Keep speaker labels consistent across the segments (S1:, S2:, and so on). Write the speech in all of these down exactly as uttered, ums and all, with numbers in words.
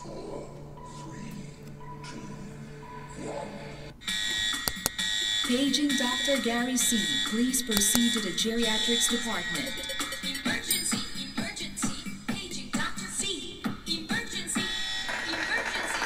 S1: Paging Doctor Gary C. Please proceed to the Geriatrics Department.
S2: Emergency! Emergency! Paging Doctor C. Emergency! Emergency!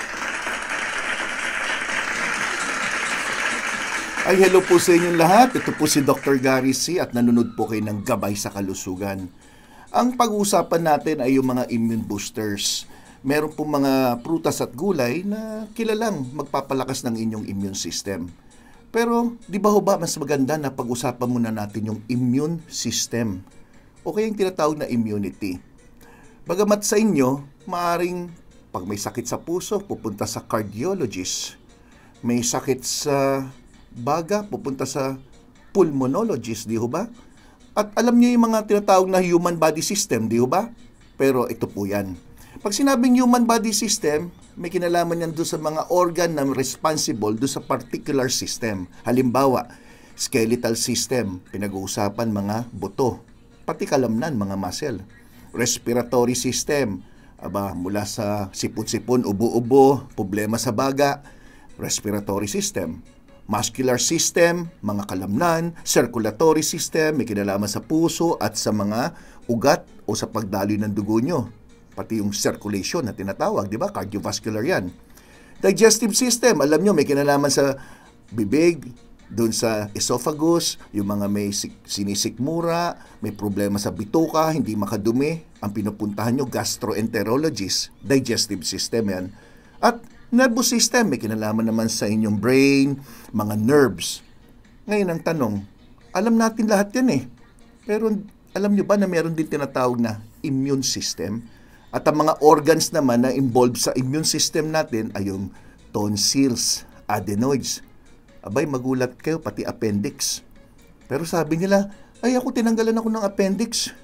S3: Ay, hello po sa inyong lahat. Ito po si Doctor Gary C. at nanonood po kayo ng Gabay sa Kalusugan. Ang pag-uusapan natin ay yung mga immune boosters. Meron po mga prutas at gulay na kilalang magpapalakas ng inyong immune system. Pero, di ba ho ba mas maganda na pag-usapan muna natin yung immune system o kaya yung tinatawag na immunity. Bagamat sa inyo, maaring pag may sakit sa puso, pupunta sa cardiologist. May sakit sa baga, pupunta sa pulmonologist, di ho ba? At alam niyo yung mga tinatawag na human body system, di ho ba? Pero ito po yan. Pag sinabing human body system, may kinalaman yan doon sa mga organ na responsible doon sa particular system. Halimbawa, skeletal system, pinag-uusapan mga buto, pati kalamnan, mga muscle. Respiratory system, aba, mula sa sipon-sipon, ubo-ubo, problema sa baga, respiratory system. Muscular system, mga kalamnan. Circulatory system, may kinalaman sa puso at sa mga ugat o sa pagdaloy ng dugo nyo. Pati yung circulation na tinatawag, di ba? Cardiovascular yan. Digestive system, alam nyo, may kinalaman sa bibig, doon sa esophagus, yung mga may sinisikmura, may problema sa bituka, hindi makadumi. Ang pinupuntahan nyo, gastroenterologist, digestive system yan. At nervous system, may kinalaman naman sa inyong brain, mga nerves. Ngayon ang tanong, alam natin lahat yan eh. Pero alam nyo ba na meron din tinatawag na immune system? At ang mga organs naman na involved sa immune system natin ay yung tonsils, adenoids. Abay, magulat kayo, pati appendix. Pero sabi nila, ay ako tinanggalan ako ng appendix.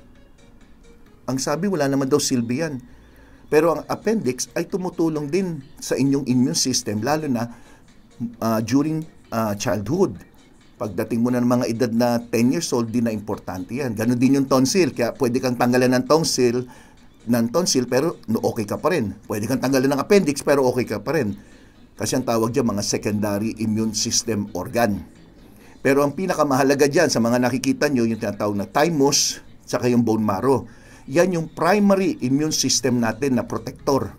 S3: Ang sabi, wala naman daw silbi yan. Pero ang appendix ay tumutulong din sa inyong immune system, lalo na uh, during uh, childhood. Pagdating mo na ng mga edad na ten years old, din na importante yan. Ganon din yung tonsil, kaya pwede kang tanggalan ng tonsil, ng tonsil, pero no, okay ka pa rin. Pwede kang tanggalin ng appendix, pero okay ka pa rin. Kasi ang tawag dyan, mga secondary immune system organ. Pero ang pinakamahalaga dyan, sa mga nakikita nyo, yung tinatawag na thymus, saka yung bone marrow. Yan yung primary immune system natin na protector.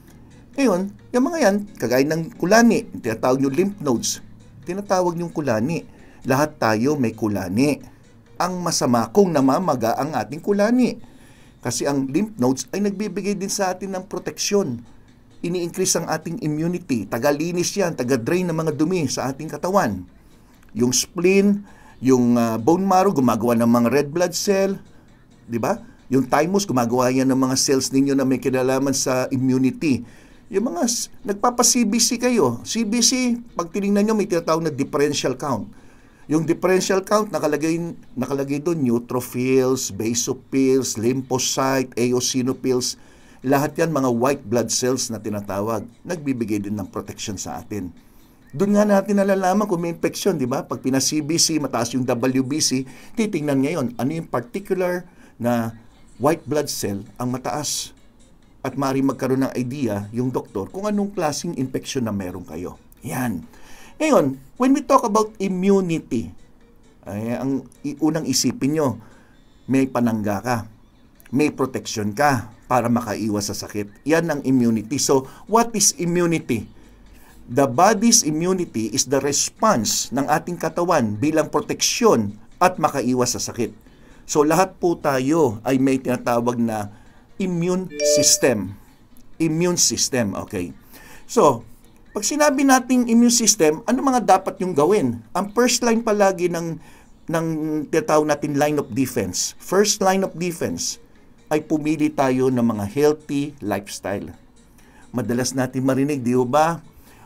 S3: Ngayon, yung mga yan, kagaya ng kulani, tinatawag nyo lymph nodes, tinatawag nyo kulani. Lahat tayo may kulani. Ang masama kung namamaga ang ating kulani. Kasi ang lymph nodes ay nagbibigay din sa atin ng proteksyon. Ini-increase ang ating immunity. Taga-linis yan, taga-drain ng mga dumi sa ating katawan. Yung spleen, yung uh, bone marrow, gumagawa ng mga red blood cell. Di ba? Yung thymus, gumagawa yan ng mga cells ninyo na may kinalaman sa immunity. Yung mga, nagpapa-C B C kayo. C B C, pag tinignan nyo, may tinatawag na differential count. Yung differential count, nakalagay, nakalagay doon, neutrophils, basophils, lymphocyte, eosinophils, lahat yan mga white blood cells na tinatawag. Nagbibigay din ng protection sa atin. Doon nga natin nalalaman kung may infection, di ba? Pag pina-C B C, mataas yung W B C, titingnan ngayon, ano yung particular na white blood cell ang mataas. At maaaring magkaroon ng idea yung doktor kung anong klaseng infection na meron kayo. Yan. Ngayon, when we talk about immunity, ay, ang unang isipin nyo, may panangga ka, may protection ka para makaiwas sa sakit. Yan ang immunity. So, what is immunity? The body's immunity is the response ng ating katawan bilang proteksyon at makaiwas sa sakit. So, lahat po tayo ay may tinatawag na immune system. Immune system, okay. So, pag sinabi nating immune system, ano mga dapat yung gawin? Ang first line palagi ng, ng tinatawag natin line of defense. First line of defense ay pumili tayo ng mga healthy lifestyle. Madalas natin marinig, di ba?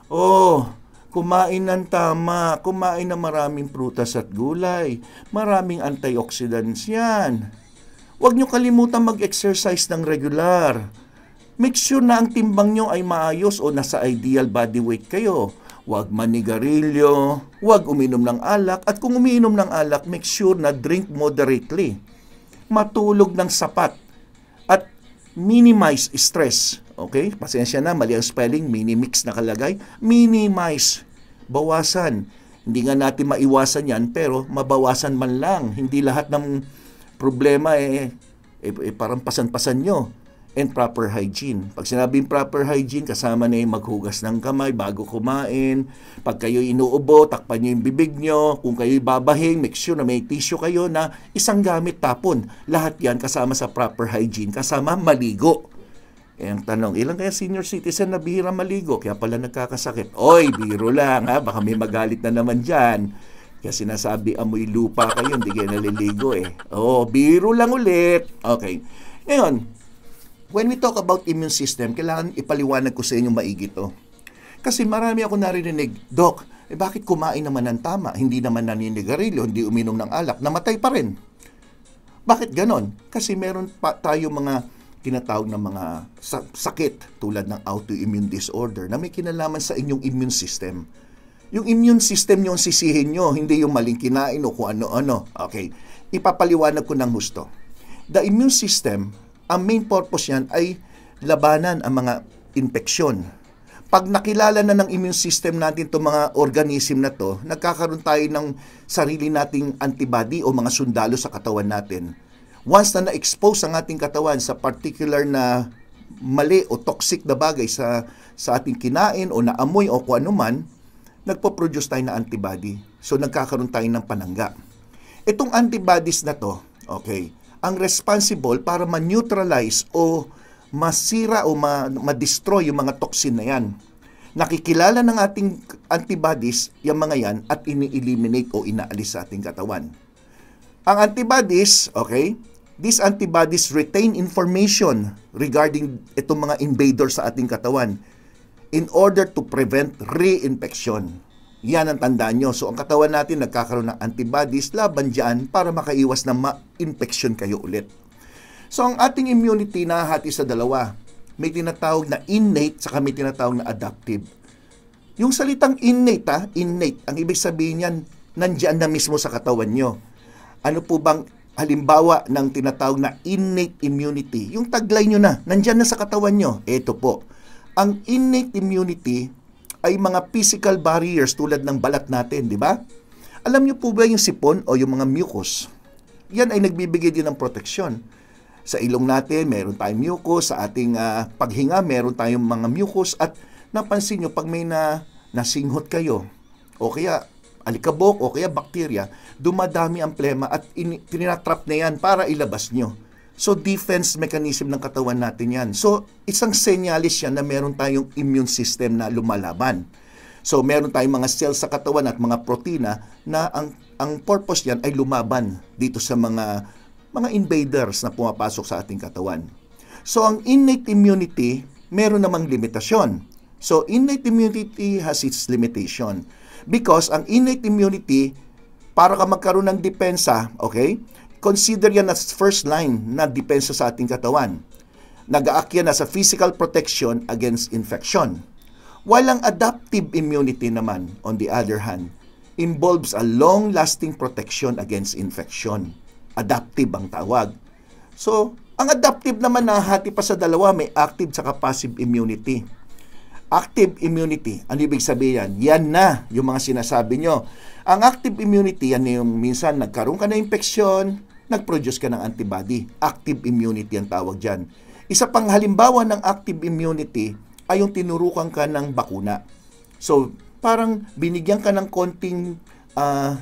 S3: Oh, kumain ng tama, kumain ng maraming prutas at gulay, maraming antioxidants yan. Huwag nyo kalimutan mag-exercise ng regular. Make sure na ang timbang nyo ay maayos o nasa ideal body weight kayo. Huwag manigarilyo, huwag uminom ng alak, at kung umiinom ng alak, make sure na drink moderately. Matulog ng sapat. At minimize stress. Okay? Pasensya na, mali ang spelling, minimix nakalagay. Minimize. Bawasan. Hindi nga natin maiwasan yan, pero mabawasan man lang. Hindi lahat ng problema eh, eh, eh parang pasan-pasan nyo. And proper hygiene. Pag sinabing proper hygiene, kasama na yung maghugas ng kamay bago kumain. Pag kayo inuubo, takpan nyo yung bibig nyo. Kung kayo babahing, make sure na may tissue kayo na isang gamit tapon. Lahat yan kasama sa proper hygiene, kasama maligo. Eh, ang tanong, ilang kaya senior citizen na bihira maligo? Kaya pala nagkakasakit. Oy, biro lang ha, baka may magalit na naman dyan. Kaya sinasabi, amoy lupa kayo, hindi kayo naliligo eh. Oh, biro lang ulit. Okay. Ngayon, when we talk about immune system, kailangan ipaliwanag ko sa inyo maigi to. Kasi marami ako narinig, Doc, eh bakit kumain naman ng tama? Hindi naman naninigarilyo, hindi uminom ng alak, namatay pa rin. Bakit ganon? Kasi meron pa tayo mga tinatawag na mga sakit tulad ng autoimmune disorder na may kinalaman sa inyong immune system. Yung immune system nyo ang sisihin nyo, hindi yung maling kinain o kung ano-ano. Okay, ipapaliwanag ko ng gusto. The immune system, ang main purpose yan ay labanan ang mga infeksyon. Pag nakilala na ng immune system natin itong mga organism na to, nagkakaroon tayo ng sarili nating antibody o mga sundalo sa katawan natin. Once na na-expose ang ating katawan sa particular na mali o toxic na bagay sa, sa ating kinain o naamoy o kung ano man, nagpo-produce tayo ng antibody. So nagkakaroon tayo ng panangga. Itong antibodies na to, okay, ang responsible para ma-neutralize o masira o ma- ma-destroy yung mga toxin na yan. Nakikilala ng ating antibodies yung mga yan at ini-eliminate o inaalis sa ating katawan. Ang antibodies, okay, these antibodies retain information regarding itong mga invaders sa ating katawan in order to prevent reinfection. Yan ang tandaan nyo. So, ang katawan natin nagkakaroon ng antibodies laban dyan para makaiwas na ma-infection kayo ulit. So, ang ating immunity nahahati sa dalawa. May tinatawag na innate saka may tinatawag na adaptive. Yung salitang innate, ha? Innate, ang ibig sabihin yan, nandyan na mismo sa katawan nyo. Ano po bang halimbawa ng tinatawag na innate immunity? Yung taglay nyo na, nandyan na sa katawan nyo. Ito po. Ang innate immunity ay mga physical barriers tulad ng balat natin, di ba? Alam niyo po ba yung sipon o yung mga mucus? Yan ay nagbibigay din ng proteksyon. Sa ilong natin, meron tayong mucus. Sa ating uh, paghinga, meron tayong mga mucus. At napansin nyo, pag may na, nasinghot kayo, o kaya alikabok, o kaya bakterya, dumadami ang plema at in, tinatrap na yan para ilabas nyo. So, defense mechanism ng katawan natin yan. So, isang senyalis yan na meron tayong immune system na lumalaban. So, meron tayong mga cells sa katawan at mga protina na ang, ang purpose yan ay lumaban dito sa mga, mga invaders na pumapasok sa ating katawan. So, ang innate immunity, meron namang limitasyon. So, innate immunity has its limitation. Because ang innate immunity, para ka magkaroon ng depensa, okay, consider yan as first line na depensa sa ating katawan. Nag-aakya na sa physical protection against infection. While ang adaptive immunity naman, on the other hand, involves a long-lasting protection against infection. Adaptive ang tawag. So, ang adaptive naman nahati pa sa dalawa, may active saka passive immunity. Active immunity, ano ibig sabihin yan? Yan na yung mga sinasabi nyo. Ang active immunity, yan yung minsan nagkaroon ka na infeksyon, nag-produce ka ng antibody. Active immunity ang tawag dyan. Isa pang halimbawa ng active immunity ay yung tinurukan ka ng bakuna. So, parang binigyan ka ng konting uh,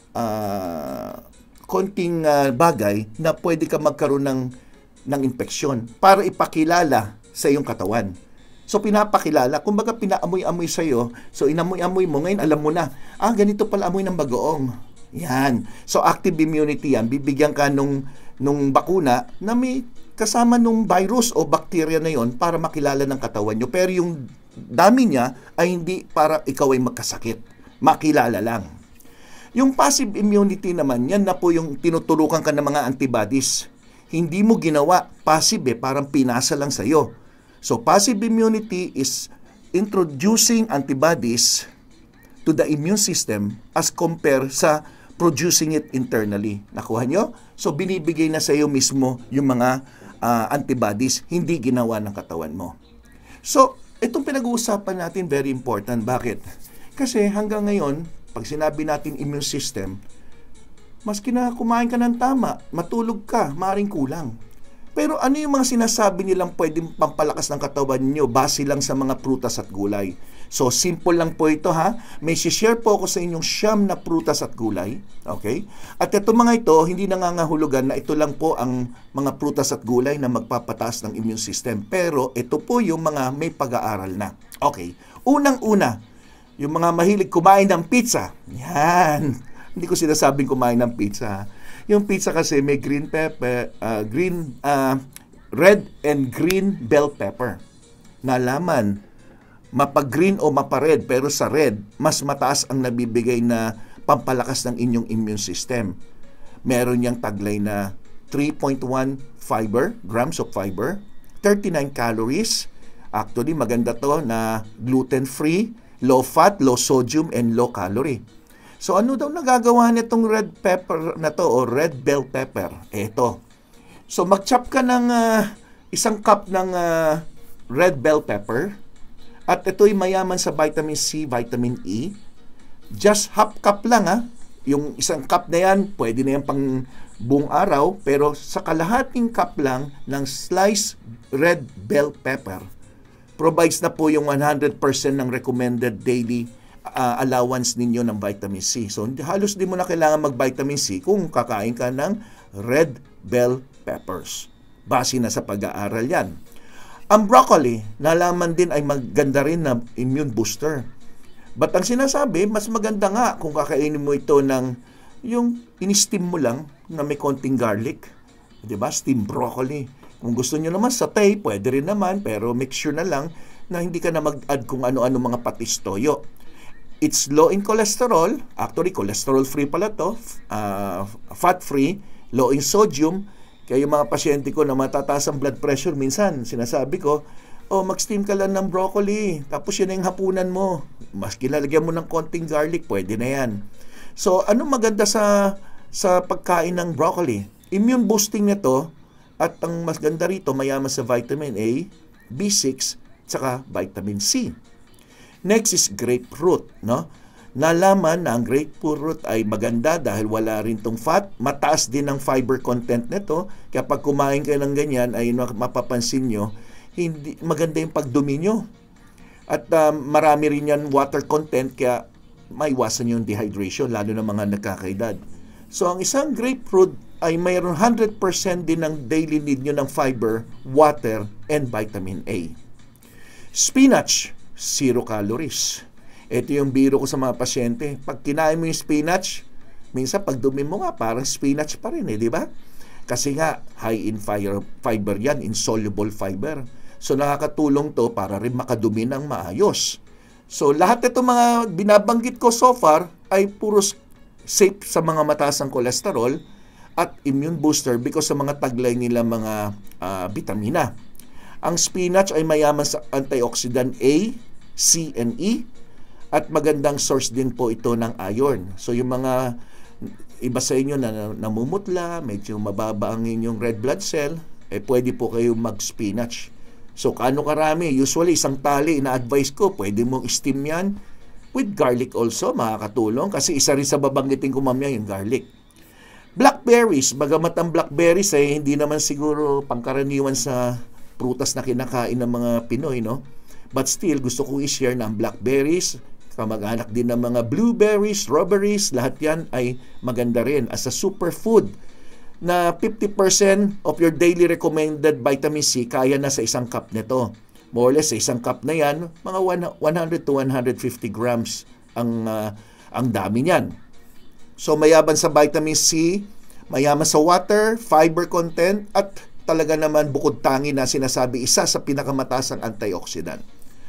S3: uh, konting uh, bagay na pwede ka magkaroon ng, ng infeksyon para ipakilala sa iyong katawan. So, pinapakilala. Kumbaga, pinaamoy-amoy sa'yo. So, inamoy-amoy mo. Ngayon, alam mo na, ah, ganito pala amoy ng bagoong. Yan. So, active immunity yan. Bibigyan ka nung, nung bakuna na may kasama nung virus o bacteria na yon para makilala ng katawan nyo. Pero yung dami niya ay hindi para ikaw ay magkasakit. Makilala lang. Yung passive immunity naman, yan na po yung tinutulukan ka ng mga antibodies. Hindi mo ginawa. Passive eh, parang pinasa lang sa'yo. So, passive immunity is introducing antibodies to the immune system as compared sa producing it internally. Nakuha nyo? So, binibigay na sa iyo mismo yung mga uh, antibodies, hindi ginawa ng katawan mo. So, itong pinag-uusapan natin, very important. Bakit? Kasi hanggang ngayon, pag sinabi natin immune system, maski na kumain ka ng tama, matulog ka, maaaring kulang. Pero ano yung mga sinasabi nilang pwedeng pampalakas ng katawan niyo base lang sa mga prutas at gulay? So, simple lang po ito ha. May share po ako sa inyong siyam na prutas at gulay. Okay? At ito mga ito, hindi nangangahulugan na ito lang po ang mga prutas at gulay na magpapataas ng immune system. Pero ito po yung mga may pag-aaral na. Okay. Unang-una, yung mga mahilig kumain ng pizza. Yan. Hindi ko sinasabing kumain ng pizza. Yung pizza kasi may green pepper, uh, green, uh, red and green bell pepper. Nalaman, mapa-green o mapa-red, pero sa red, mas mataas ang nabibigay na pampalakas ng inyong immune system. Meron niyang taglay na three point one fiber, grams of fiber, thirty-nine calories. Actually, maganda to na gluten-free, low fat, low sodium, and low calorie. So ano daw nagagawa nitong red pepper na to o red bell pepper? Eto. So mag-chop ka ng uh, isang cup ng uh, red bell pepper at ito'y mayaman sa vitamin C, vitamin E. Just half cup lang ha. Yung isang cup na yan, pwede na yan pang buong araw, pero sa kalahating cup lang ng sliced red bell pepper, provides na po yung one hundred percent ng recommended daily uh, allowance ninyo ng vitamin C. So, halos di mo na kailangan mag-vitamin C kung kakain ka ng red bell peppers. Base na sa pag-aaral yan. Ang broccoli, nalaman din ay maganda rin na immune booster. But ang sinasabi, mas maganda nga kung kakainin mo ito ng yung in-steam mo lang na may konting garlic. Diba? Steam broccoli. Kung gusto nyo naman satay, pwede rin naman, pero make sure na lang na hindi ka na mag-add kung ano-ano mga patis toyo. It's low in cholesterol. Actually, cholesterol-free pala to. Uh, fat-free. Low in sodium. Kaya yung mga pasyente ko na matataas ang blood pressure, minsan sinasabi ko, oh, mag-steam ka lang ng broccoli. Tapos yun yung hapunan mo. Mas kilalagyan mo ng konting garlic, pwede na yan. So, ano maganda sa sa pagkain ng broccoli? Immune boosting nito. At ang mas ganda rito, mayaman sa vitamin A, B six, tsaka vitamin C. Next is grapefruit, no? Nalaman na ang grapefruit ay maganda dahil wala rin tong fat. Mataas din ang fiber content nito. Kaya pag kumain kayo ng ganyan, ay mapapansin nyo, hindi, maganda yung pagdumi nyo. At uh, marami rin yan water content, kaya maiwasan yung dehydration, lalo na mga nagkakaedad. So, ang isang grapefruit ay mayroon one hundred percent din ng daily need nyo ng fiber, water, and vitamin A. Spinach, zero calories. Ito yung biro ko sa mga pasyente. Pag kinain mo yung spinach, minsan pag dumi mo nga, parang spinach pa rin eh, di ba? Kasi nga, high in fiber, fiber yan, insoluble fiber. So, nakakatulong to para rin makadumi ng maayos. So, lahat ito mga binabanggit ko so far ay puro safe sa mga mataas ang cholesterol at immune booster because sa mga taglay nila mga uh, vitamina. Ang spinach ay mayaman sa antioxidant A, C, and E at magandang source din po ito ng iron. So yung mga iba sa inyo na namumutla, medyo mababa ang inyong red blood cell, eh pwede po kayo mag-spinach. So kaano karami? Usually isang tali, ina-advise ko, pwede mong steam yan with garlic also, makakatulong kasi isa rin sa babanggitin ko mamaya yung garlic. Blackberries, bagamat ang blackberries ay hindi naman siguro pangkaraniwan sa prutas na kinakain ng mga Pinoy, no? But still, gusto kong i-share na ang blackberries, kamag-anak din ng mga blueberries, strawberries, lahat yan ay maganda rin as a superfood na fifty percent of your daily recommended vitamin C kaya na sa isang cup nito. More or less, sa isang cup na yan, mga one hundred to one hundred fifty grams ang, uh, ang dami niyan. So, mayaman sa vitamin C, mayaman sa water, fiber content, at talaga naman bukod tangi na sinasabi isa sa pinakamataas ang antioxidant.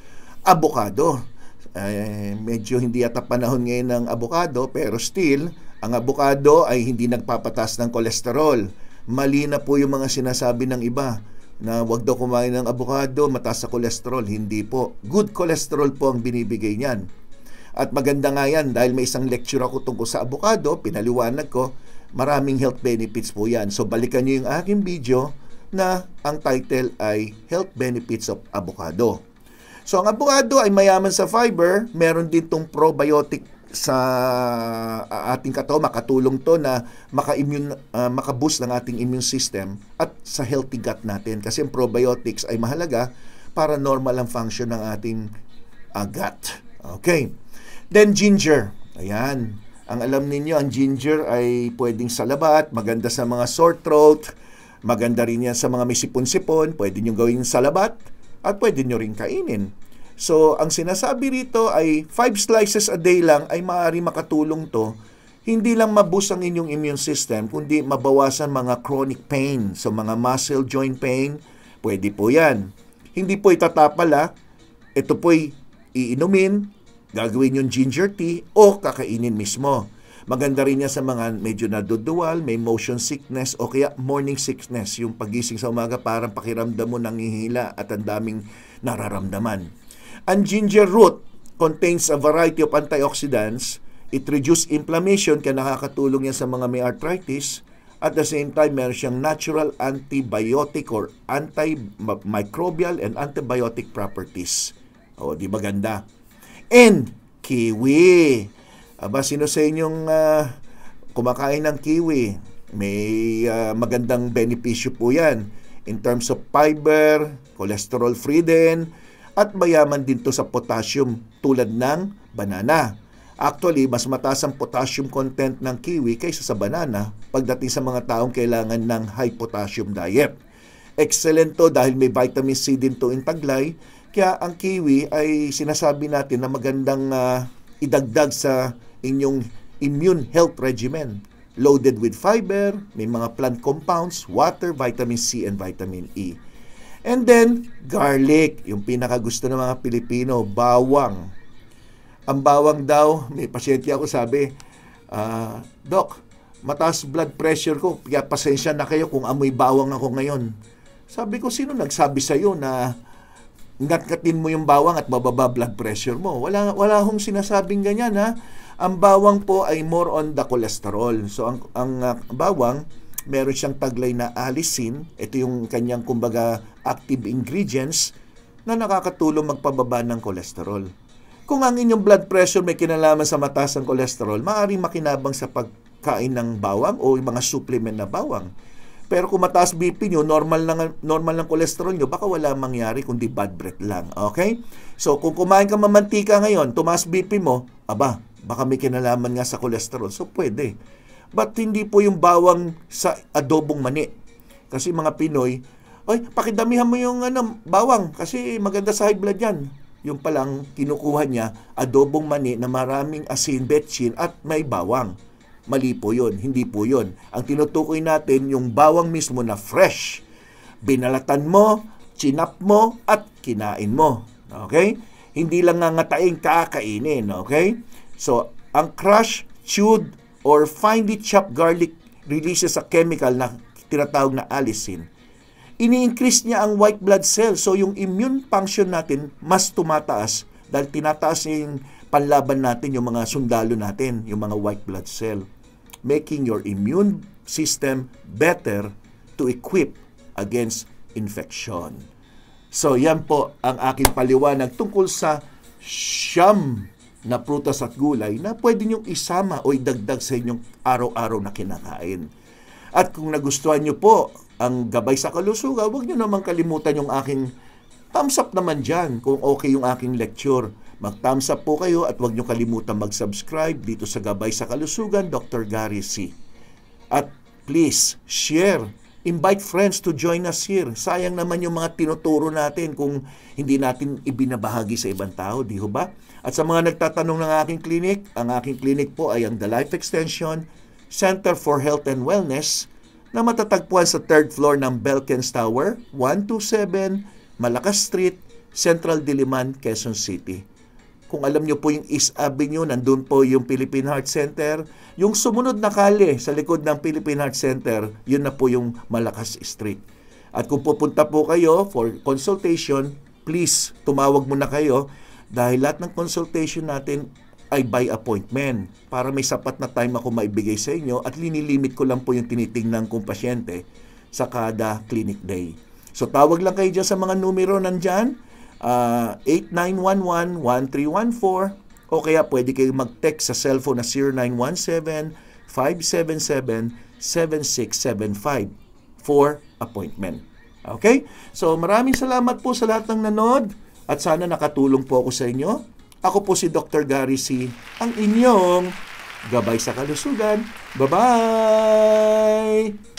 S3: Avocado. Eh, medyo hindi yata panahon ngayon ng avocado, pero still, ang avocado ay hindi nagpapataas ng kolesterol. Mali na po yung mga sinasabi ng iba na wag daw kumain ng avocado, mataas sa kolesterol. Hindi po. Good cholesterol po ang binibigay niyan. At maganda nga yan dahil may isang lecture ako tungkol sa avocado, pinaliwanag ko, maraming health benefits po yan. So balikan nyo yung aking video na ang title ay Health Benefits of Avocado. So, ang avocado ay mayaman sa fiber, meron din tong probiotic sa ating katawan, makatulong to na maka-immune, uh, maka-boost ng ating immune system at sa healthy gut natin. Kasi ang probiotics ay mahalaga para normal ang function ng ating uh, gut. Okay. Then, ginger. Ayan. Ang alam ninyo, ang ginger ay pwedeng sa labat, maganda sa mga sore throat, maganda rin yan sa mga may sipon-sipon, pwede nyo gawin sa labat, at pwede nyo rin kainin. So, ang sinasabi rito ay five slices a day lang ay maaari makatulong to. Hindi lang maboost ang inyong immune system, kundi mabawasan mga chronic pain. So, mga muscle joint pain, pwede po yan. Hindi po itatapal ha. Ito po'y iinumin, gagawin yung ginger tea, o kakainin mismo. Maganda rin yan sa mga medyo naduduwal, may motion sickness, o kaya morning sickness. Yung pagising sa umaga, parang pakiramdam mo nangihila at ang daming nararamdaman. Ang ginger root contains a variety of antioxidants. It reduces inflammation, kaya nakakatulong yan sa mga may arthritis. At the same time, meron siyang natural antibiotic or antimicrobial and antibiotic properties. O, di ba ganda? And kiwi. Aba, sino sa inyong uh, kumakain ng kiwi? May uh, magandang benepisyo po yan in terms of fiber, cholesterol-free din, at mayaman din to sa potassium tulad ng banana. Actually, mas mataas ang potassium content ng kiwi kaysa sa banana pagdating sa mga taong kailangan ng high potassium diet. Excellent to dahil may vitamin C din to in taglay, kaya ang kiwi ay sinasabi natin na magandang uh, idagdag sa inyong immune health regimen. Loaded with fiber, may mga plant compounds, water, vitamin C, and vitamin E. And then, garlic, yung pinakagusto ng mga Pilipino, bawang. Ang bawang daw, may pasyente ako sabi, uh, Doc, mataas blood pressure ko, kaya pasensya na kayo kung amoy bawang ako ngayon. Sabi ko, sino nagsabi sa'yo na ngatkatin mo yung bawang at mababa blood pressure mo? Wala, wala hong sinasabing ganyan, ha? Ang bawang po ay more on the cholesterol. So, ang, ang uh, bawang, meron siyang taglay na allicin. Ito yung kanyang, kumbaga, active ingredients na nakakatulong magpababa ng cholesterol. Kung ang inyong blood pressure may kinalaman sa mataas ng cholesterol, maaaring makinabang sa pagkain ng bawang o yung mga supplement na bawang. Pero kung mataas B P nyo, normal lang, normal ng cholesterol nyo, baka wala mangyari kundi bad breath lang. Okay? So, kung kumain ka mamantika ngayon, tumaas B P mo, aba, baka may kinalaman nga sa cholesterol. So, pwede. But hindi po yung bawang sa adobong mani. Kasi mga Pinoy, ay, pakidamihan mo yung ano, bawang kasi maganda sa high blood yan. Yung palang kinukuha niya, adobong mani na maraming asin, betchin at may bawang. Mali po yun, hindi po yun. Ang tinutukoy natin, yung bawang mismo na fresh. Binalatan mo, chinap mo, at kinain mo. Okay? Hindi lang nga ngataing kakainin. Okay? So, ang crushed, chewed, or finely chopped garlic releases a chemical na tinatawag na allicin. Ini-increase niya ang white blood cells. So, yung immune function natin mas tumataas dahil tinataas niya yung panlaban natin, yung mga sundalo natin, yung mga white blood cell. Making your immune system better to equip against infection. So, yan po ang aking paliwanag tungkol sa siyam na prutas at gulay na pwede niyong isama o idagdag sa inyong araw-araw na kinakain. At kung nagustuhan niyo po ang gabay sa kalusugan, huwag niyo naman kalimutan yung aking thumbs up naman dyan kung okay yung aking lecture. Mag-thumbs up po kayo at huwag niyo kalimutan mag-subscribe dito sa Gabay sa Kalusugan, Doctor Gary C. At please, share. Invite friends to join us here. Sayang naman yung mga tinuturo natin kung hindi natin ibinabahagi sa ibang tao, di ho ba? At sa mga nagtatanong ng aking clinic, ang aking clinic po ay ang The Life Extension Center for Health and Wellness na matatagpuan sa third floor ng Belkens Tower, one twenty-seven Malacas Street, Central Diliman, Quezon City. Kung alam nyo po yung East Avenue, nandun po yung Philippine Heart Center. Yung sumunod na kalye sa likod ng Philippine Heart Center, yun na po yung Malacas Street. At kung pupunta po kayo for consultation, please tumawag muna kayo dahil lahat ng consultation natin ay by appointment para may sapat na time ako maibigay sa inyo at linilimit ko lang po yung tinitingnan kong pasyente sa kada clinic day. So tawag lang kayo dyan sa mga numero nandyan, uh, eight nine one one, one three one four, o kaya pwede kayo mag-text sa cellphone na zero nine one seven, five seven seven, seven six seven five for appointment. Okay? So maraming salamat po sa lahat ng nanood at sana nakatulong po ako sa inyo. Ako po si Doctor Gary C, ang inyong gabay sa kalusugan. Bye-bye!